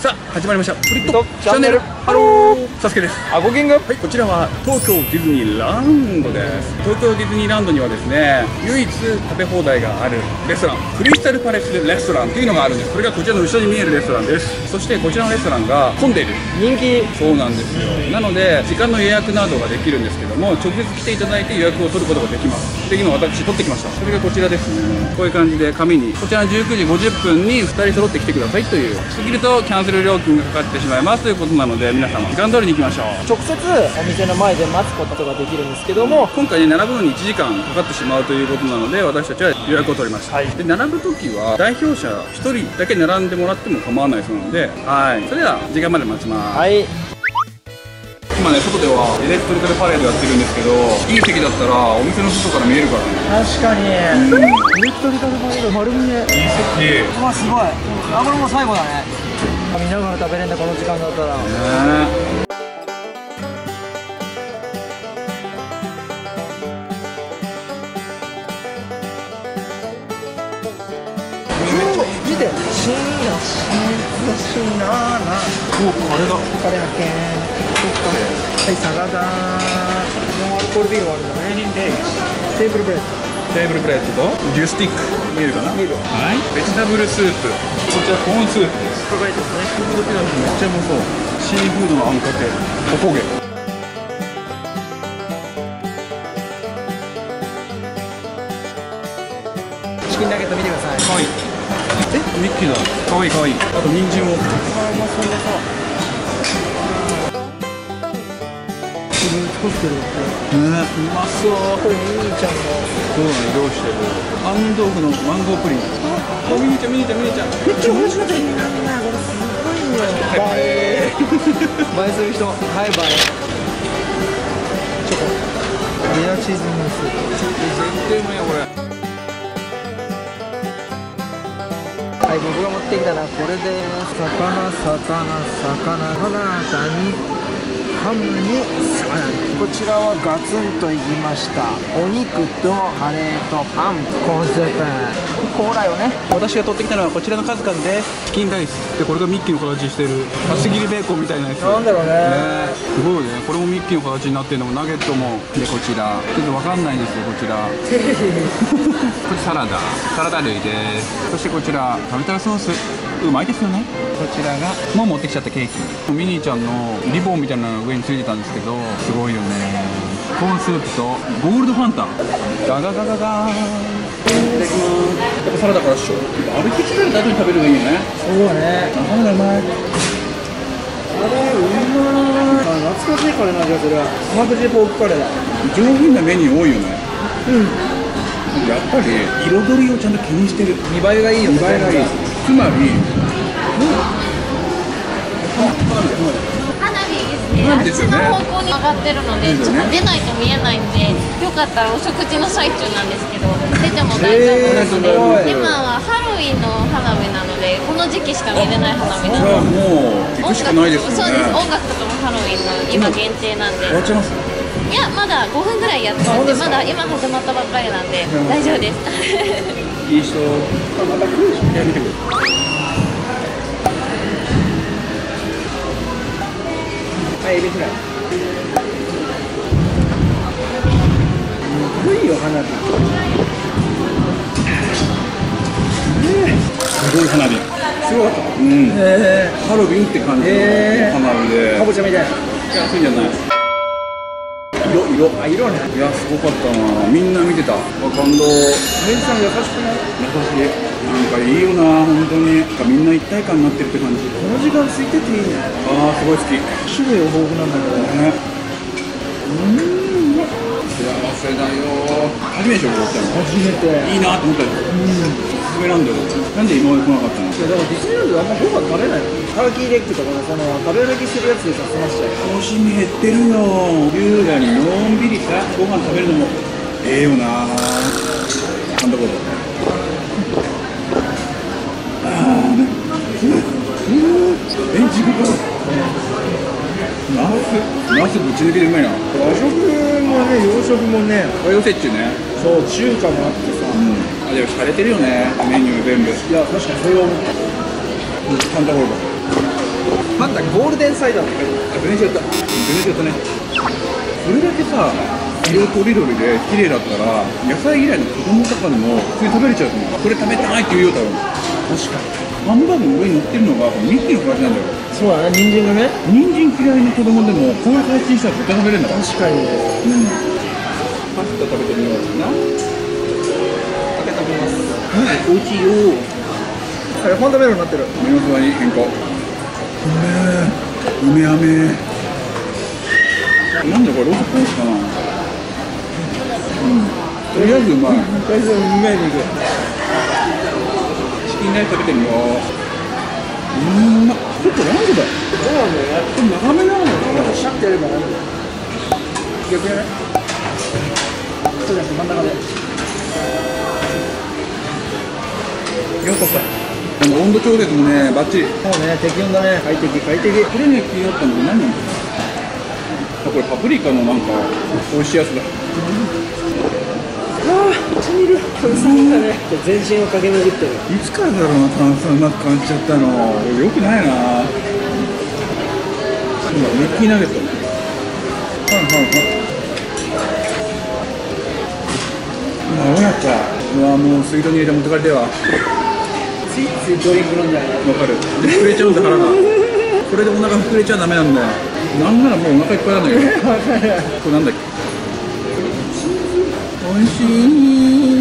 さあ始まりましたフリットチャンネル。ハロー、サスケです。 ごきげんよう。 はい、こちらは東京ディズニーランドです。東京ディズニーランドにはですね、唯一食べ放題があるレストラン、クリスタルパレスレストランっていうのがあるんです。これがこちらの後ろに見えるレストランです。そしてこちらのレストランが混んでいる、 人気。 そうなんですよ。なので時間の予約などができるんですけども、直接来ていただいて予約を取ることができます。で、今私取ってきました。それがこちらですね。こういう感じで紙に、こちらの19時50分に2人揃って来てくださいという、過ぎるとキャンセル料金がかかってしまいますということなので、皆様時間通りに行きましょう。 直接お店の前で待つことができるんですけども、 今回ね、並ぶのに1時間かかってしまうということなので、私たちは予約を取りました。で、並ぶ時は代表者1人だけ並んでもらっても構わないそうなので、はい、それでは時間まで待ちます。 はい。 今ね、外ではエレクトリカルパレードやってるんですけど、いい席だったらお店の外から見えるからね。 確かに。エレクトリカルパレード丸見え。 いい席。 うわ、すごい。あ、これもう最後だね。見ながら食べれんだ、この時間だったら。見て、しなーな。 お、あれだ。 カレー発見。はい、サラダ。ノンアルコールビールもあるんだね。テーブルブレッド。 テーブルプレートとジュースティック見えるかな。 見える。 はい、ベジタブルスープ、こちらコーンスープです。 これですね。 こちらめっちゃうまそう。シーフードのあんかけおこげ。 チキンナゲット見てください。 かわいい。え、ミッキーだ。かわいいかわいい。あと人参も。 あ、うまそうだそう。作ってるって。 うまそう。 これミニーちゃんの。 そうなの、どうしてる。杏仁豆腐のマンゴープリン。あ、ミニーちゃんミニーちゃんミニーちゃん。 めっちゃ面白い。これすごいね。映え。映えする人。はい、映え。チョコ。レアチーズムース。 絶対うまいよこれ。 はい、僕が持ってきたのはこれです。魚、サラダにハムにサラダ。こちらはガツンといきました。お肉とカレーとパン、コーンスープ、コーラよね。 私が取ってきたのはこちらの数々です。チキンライスで、これがミッキーの形してる厚切りベーコンみたいなやつ。 なんだろうね。 すごいね。これもミッキーの形になってるのも、ナゲットも。で、こちらちょっとわかんないんですよ、こちら。これサラダ類です。そしてこちらタルタルソース、うまいですよね。こちらがもう持ってきちゃったケーキ。ミニーちゃんのリボンみたいなのが上についてたんですけど、すごいよね。コーンスープとゴールドファンタ。ガガガガガー。いただきます。やっぱサラダからっしょ。バーベキューチキンの後に食べるのがいいよね。 そうだね。 あれうまい。 あれうまい。あ、懐かしいカレーの味がする。スマクジポークカレーだ。 上品なメニュー多いよね。やっぱり彩りをちゃんと気にしてる。 見栄えがいいよね。 見栄えがいい。つまり、 花火ですね、あっちの方向に上がってるので、ちょっと出ないと見えないんで、よかったらお食事の最中なんですけど、出ても大丈夫なので、今はハロウィンの花火なので、この時期しか見れない花火なので、 もう行くしかないですよね。 そうです、音楽とかもハロウィンの今限定なんで。 終わっちゃいます。 いや、まだ5分ぐらいやってるんで、まだ今始まったばっかりなんで、大丈夫です。 いい人。また来るでしょ。いや、見てくれ。 はい、エビフライ。すごいよ、花火。 すごい花火。 すごかった。 うん。ハロウィンって感じの花火で。 かぼちゃみたいな。 安いんじゃない。色。 あ、色ね。 いや、すごかったな。みんな見てた。感動。 メイさん優しくない？ 優しい。なんかいいよな、本当に。なんかみんな一体感になってるって感じ。 この時間空いてていいね。 ああ、すごい好き。 種類豊富なんだけどね。 幸せだよ。初めてしょ、ここ来たの。 初めて。 いいなと思ったよ。おすすめなんだよ。なんで今まで来なかったの。 いや、だからディズニーランドであんまご飯食べないの。ターキーレッグとかその食べ歩きするやつでさ、済ましちゃう。 楽しみ減ってるよ。優雅にのんびりさ、ご飯食べるのもええよな。なんだこれ。自分からナスぶち抜けでうまいな。 和食もね、洋食もね。 和洋折衷ね。 そう、中華もあってさ。 あ、でも洒落てるよね、メニュー全部。いや、確かにそれは思った。 パンダゴールド。 ゴールデンサイダーって書いて全然違ったね。それだけさ、色とりどりで綺麗だったら野菜嫌いの子供とかでも普通に食べれちゃうと思う。これ食べたいって言うよ多分。 確かに。 ハンバーグの上に乗ってるのがミッキーの形なんだよ。 そうだね、人参がね。 人参嫌いの子供でもこういう形にしたら絶対食べれるんだから。 確かに。 パスタ食べてみようかな。 開けてみます。 はい、美味しいよ。 あれファンタメロンになってる。 目の座に変更。梅飴。なんだこれロースコースかな。とりあえずうまい。 とりあえずうめえ肉。 チキンライス食べてみよう。うまっ。ちょっとラングだ。 そうなんだよね。 これ長めなのよ。 シャッてやればなんだよ。逆やね。そうじゃなくて真ん中で。 よかった。温度調節もね、バッチリ。 そうね、適温だね。快適。 これね、気になったの何なんだろう。これパプリカのなんか美味しいやつだ。 口にいる。炭酸だね。全身を駆け巡ってる。 いつからだろうな、炭酸うまく感じちゃったの。よくないな。今ミッキーナゲット。どうやった。うわ、もう水道に入れて持ってかれてわ。 ついついドリンク飲んじゃうね。 わかる。で膨れちゃうんだ腹が。これでお腹膨れちゃダメなんだよ。なんならもうお腹いっぱいなんだけど。これなんだっけ。美味しい。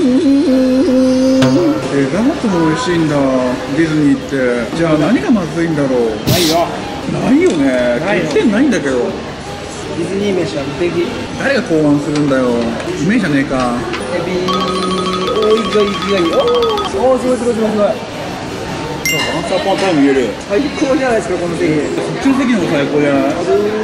デザートも美味しいんだ。ディズニーって。じゃあ何がまずいんだろう。 ないよ。 ないよね。欠点ないんだけど。 ディズニー飯は無敵。 誰が考案するんだよ。うめえじゃねえか。 エビおー、いい。おー、すごい。 アンサーパンタイム入れる。 最高じゃないですか、この席。 そっちの席の方が最高じゃない。 はい。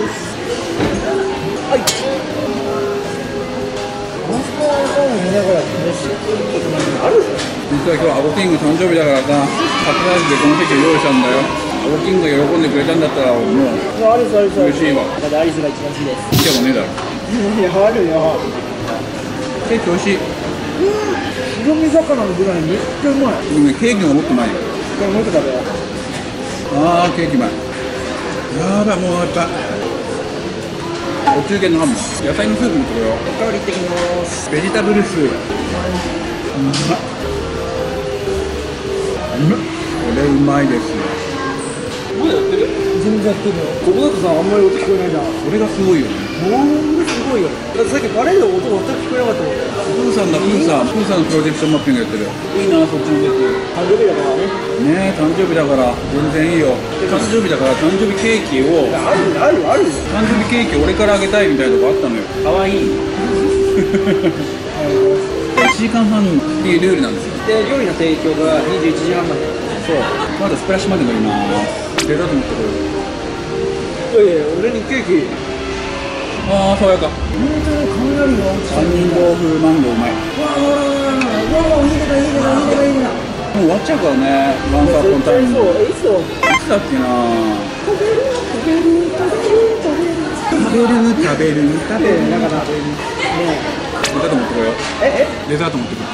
マスカラを見ながら飯食うことなんてある？ 実は今日アゴキング誕生日だからさ、サプライズでこの席を用意したんだよ。アゴキングが喜んでくれたんだったらもうアリス嬉しいわ。 だからアリスが一番好きです。 見たことねえだろ。 いや、あるよ。 ケーキ美味しい。 白身魚のぐらいめっちゃうまい。 でもね、ケーキがもっとうまいよ。 これもう一個食べよう。 あー、ケーキうまい。やばい、もうやっぱお中元のハム、野菜のスープもこれよ。 おかわりいってきます。 ベジタブルスープ。これうまいですよ。 まだやってる？全然やってるよ。ここだとさ、あんまり音聞こえないじゃん。 これがすごいよね。 もうすごいよ。だってさっきパレードの音全く聞こえなかったもんね。 プーさんのプロジェクションマッピングやってる。いいな、そっちの席。 誕生日だからね。 ねえ、誕生日だから全然いいよ。誕生日だから誕生日ケーキを、 あるよ。 誕生日ケーキ俺からあげたいみたいなとこあったのよ。かわいい。1時間半っていうルールなんですよ。 で、料理の提供が21時半まで。 そう。まだスプラッシュまで乗ります。デザート持ってこよう。 いや、俺にケーキ。 ああ、爽やか。 雷が落ち杏仁豆腐マンゴーうまい。 わ、いいね。 もう終わっちゃうからね。ワンサーポンタイム。 いつだっけな。食べる。 だからね。 デザート持ってこよう。デザート持ってくる。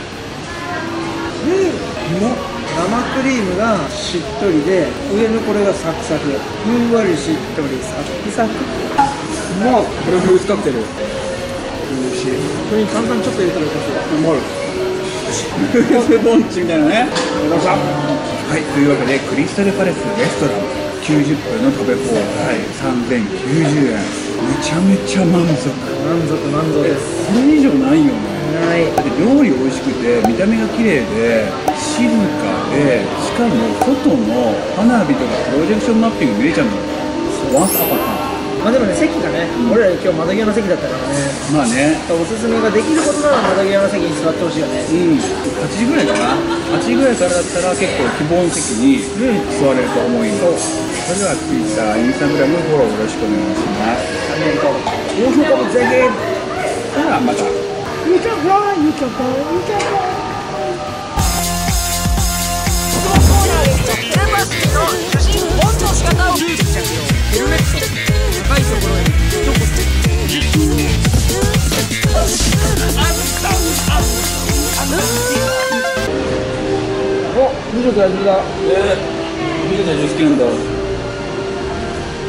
生クリームがしっとりで、上のこれがサクサク。ふんわりしっとり、サクサク。もうこれフルーツカクテル。 美味しい。これに簡単にちょっと入れたらよかった。 うまい。フルーツポンチみたいなね。はい、というわけでクリスタルパレスレストラン90分の食べ放題3090円。めちゃめちゃ満足。 満足です。 これ以上ないよね。 はい。 だって料理美味しくて見た目が綺麗で静かで、しかも外の花火とかプロジェクションマッピング見れちゃうの。ワンスアパート。 まあでもね、席がね、俺ら今日窓際の席だったからね。 まあね。 おすすめができることなら窓際の席に座ってほしいよね。 8時ぐらいかな。8時ぐらいからだったら結構希望の席に座れると思います。それでは Twitter、Instagram フォローよろしくお願いします。 高評価もぜひ。 さあまた。 You can fly, you can fly, you can fly. このコーナーでメンバーシップの写真本の仕方を着用。ヘルメット高いところへ一言。お、美女と野獣だ。 美女と野獣好きなんだ。